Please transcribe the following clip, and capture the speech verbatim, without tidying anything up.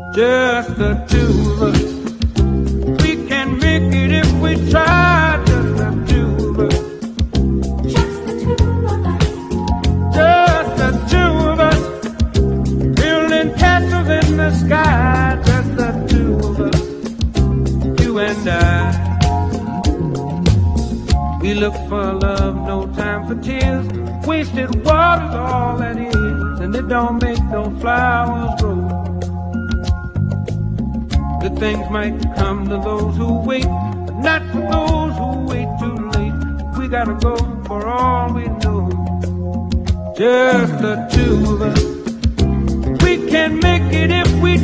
just the two of us. We can make it if we try, just the two of us. Just the two of us. Just the two of us. Building castles in the sky, just the two of us. You and I. We look for love, no time for tears. Wasted water's all that is, and it don't make no flowers grow. Good things might come to those who wait, but not for those who wait too late. We gotta go for all we know. Just the two of us. We can make it if we